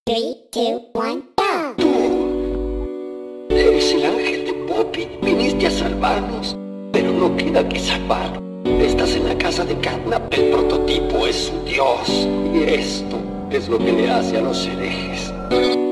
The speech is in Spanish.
3, 2, 1, go! Tú eres el ángel de Poppy. Viniste a salvarnos, pero no queda que salvar. Estás en la casa de Catnap. El prototipo es su dios. Y esto es lo que le hace a los herejes.